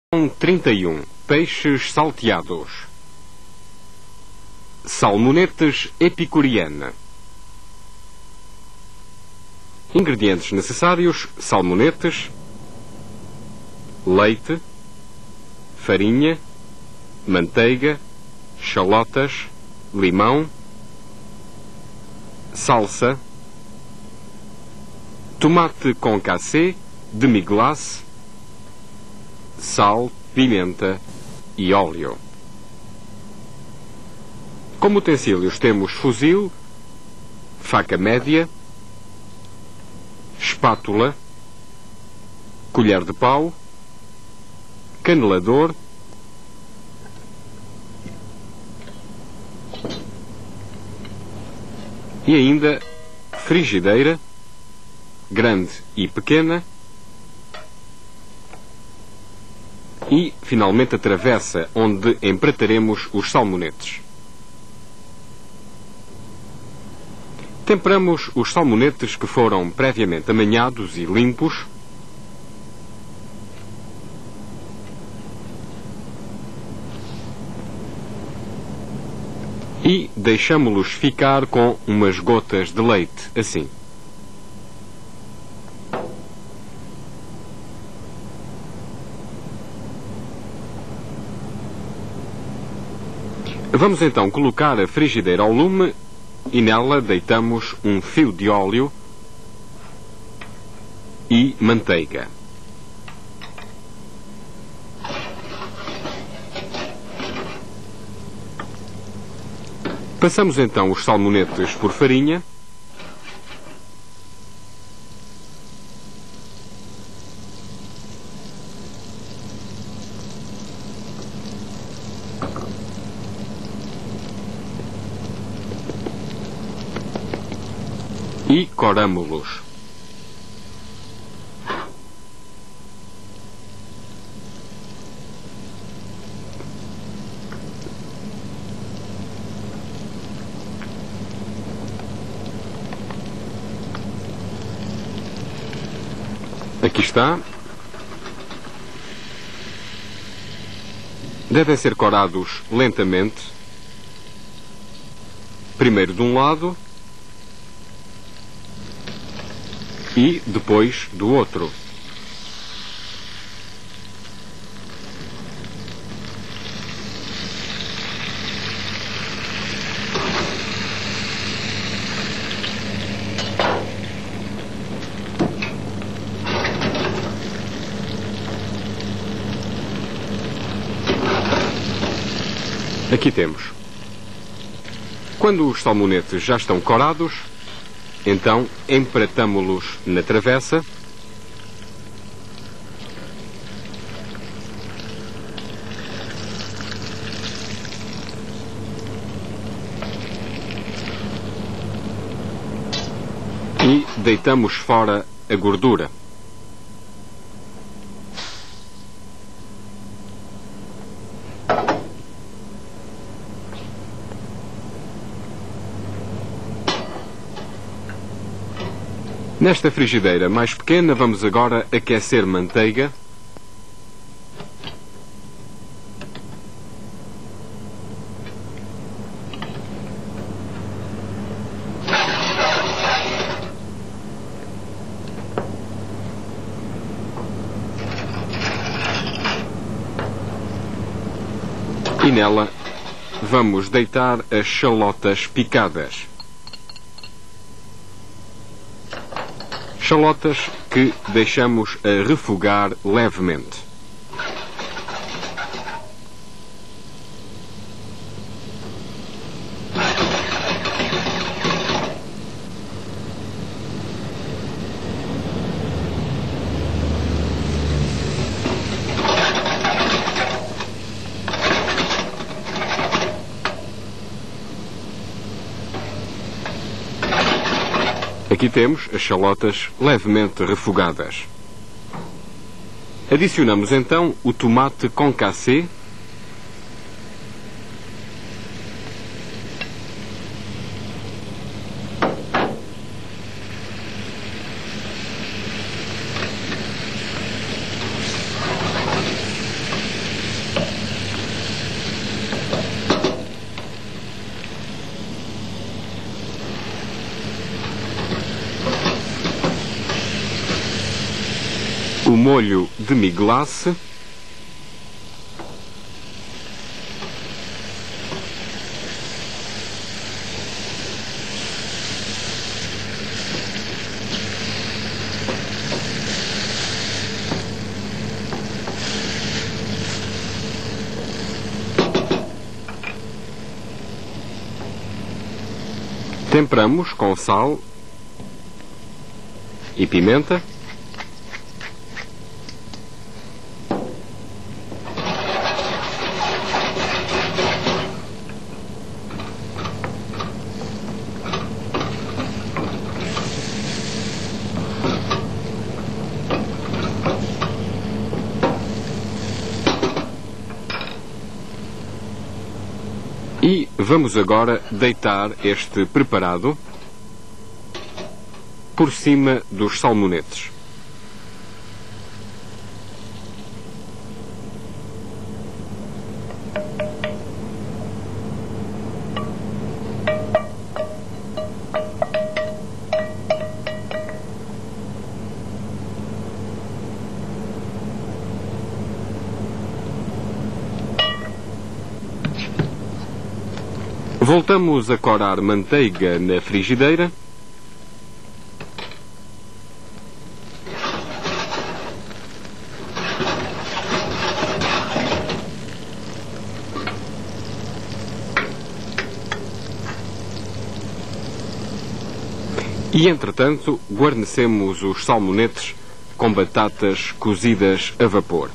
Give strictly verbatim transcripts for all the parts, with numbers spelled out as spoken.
trinta e um. Peixes salteados. Salmonetes epicuriana. Ingredientes necessários: salmonetes, leite, farinha, manteiga, chalotas, limão, salsa, tomate concassé, demi-glace, sal, pimenta e óleo. Como utensílios temos fuzil, faca média, espátula, colher de pau, canelador, e ainda frigideira, grande e pequena, e, finalmente, a travessa onde emprataremos os salmonetes. Temperamos os salmonetes que foram previamente amanhados e limpos. E deixamo-los ficar com umas gotas de leite, assim. Vamos então colocar a frigideira ao lume e nela deitamos um fio de óleo e manteiga. Passamos então os salmonetes por farinha. E coramo-los. Aqui está. Devem ser corados lentamente. Primeiro de um lado e depois do outro. Aqui temos. Quando os salmonetes já estão corados, então empratamo-los na travessa. E deitamos fora a gordura. Nesta frigideira mais pequena vamos agora aquecer manteiga. E nela vamos deitar as chalotas picadas. Chalotas que deixamos a refogar levemente. Aqui temos as chalotas levemente refogadas. Adicionamos então o tomate concassé, molho demi-glace, temperamos com sal e pimenta. E vamos agora deitar este preparado por cima dos salmonetes. Voltamos a corar manteiga na frigideira. E, entretanto, guarnecemos os salmonetes com batatas cozidas a vapor.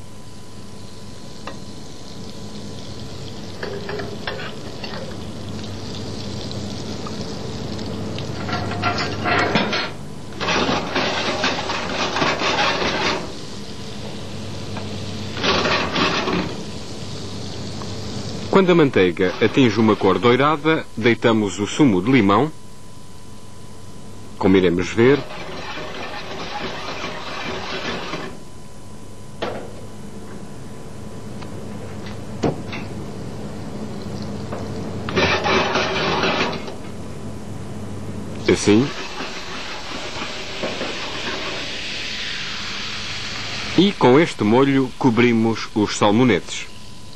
Quando a manteiga atinge uma cor dourada, deitamos o sumo de limão, como iremos ver. Assim. E com este molho cobrimos os salmonetes.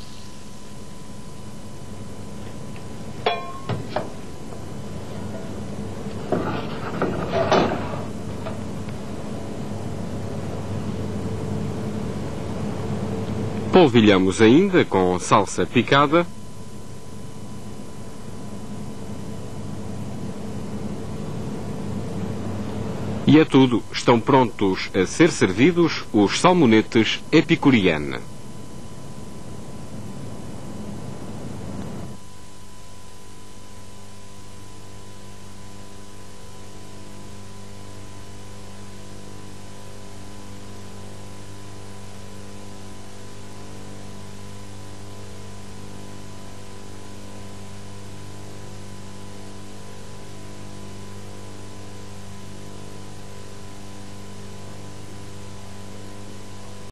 Polvilhamos ainda com salsa picada. E é tudo. Estão prontos a ser servidos os salmonetes Epicurienne.